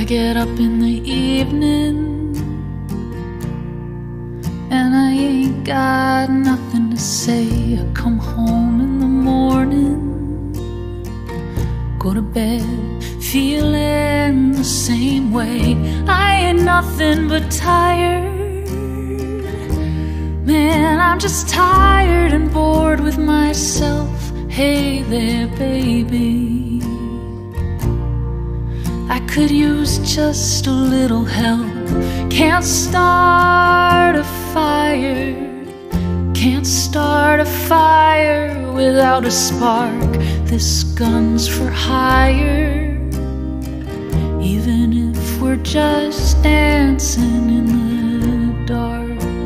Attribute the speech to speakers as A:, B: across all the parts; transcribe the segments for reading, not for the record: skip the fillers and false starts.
A: I get up in the evening and I ain't got nothing to say. I come home in the morning, go to bed feeling the same way. I ain't nothing but tired. Man, I'm just tired and bored with myself. Hey there, baby, I could use just a little help. Can't start a fire, can't start a fire without a spark. This gun's for hire, even if we're just dancing in the dark.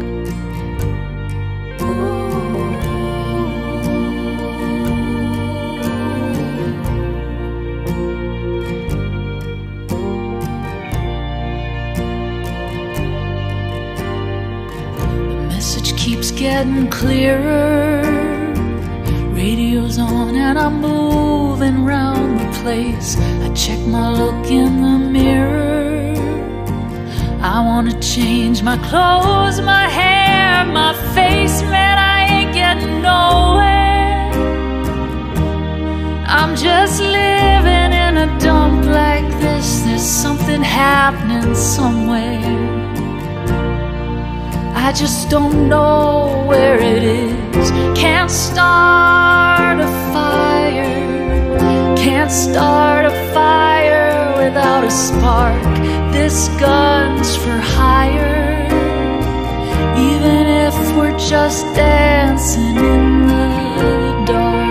A: Keeps getting clearer, radio's on and I'm moving round the place. I check my look in the mirror, I wanna change my clothes, my hair, my face. Man, I ain't getting nowhere. I'm just living in a dump like this. There's something happening somewhere, I just don't know where it is. Can't start a fire, can't start a fire without a spark. This gun's for hire, even if we're just dancing in the dark.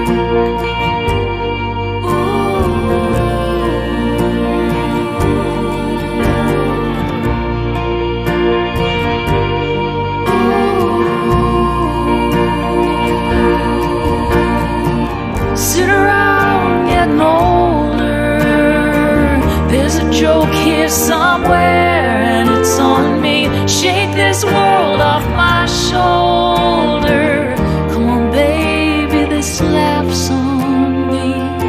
A: Sit around getting older. There's a joke here somewhere and it's on me. Shake this world off my shoulder. Come on baby, this laughs on me.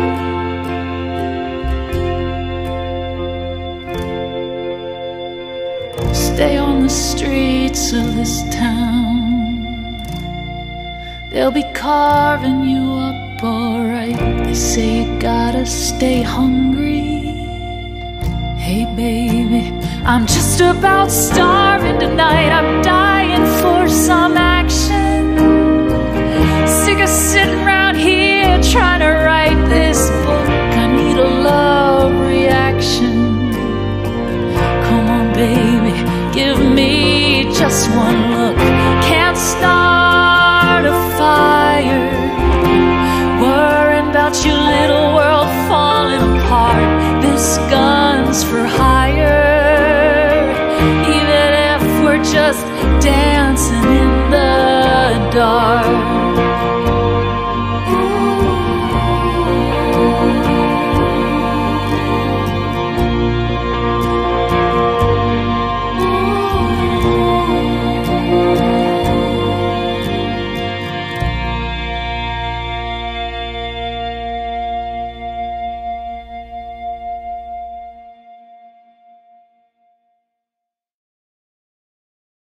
A: Stay on the streets of this town, they'll be carving you up alright. They say you gotta stay hungry. Hey baby, I'm just about starving tonight. I'm dying for some action. Sick of sitting around here trying to write this book. I need a love reaction. Come on baby, give me just one look. Can't start a fire, worrying about your little world falling apart. This gun's for hire, even if we're just dancing in the dark.